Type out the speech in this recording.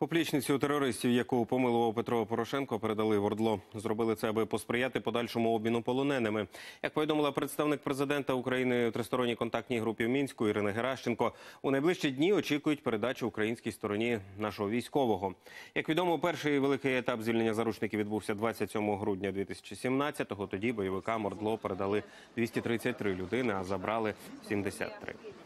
Поплічницю терористів, яку помилував Петро Порошенко, передали в ОРДЛО. Зробили це, аби посприяти подальшому обміну полоненими. Як повідомила представник президента України у тристоронній контактній групі в Мінську Ірина Геращенко, у найближчі дні очікують передачу українській стороні нашого військового. Як відомо, перший великий етап звільнення заручників відбувся 27 грудня 2017-го. Тоді бойовикам ОРДЛО передали 233 людини, а забрали 73.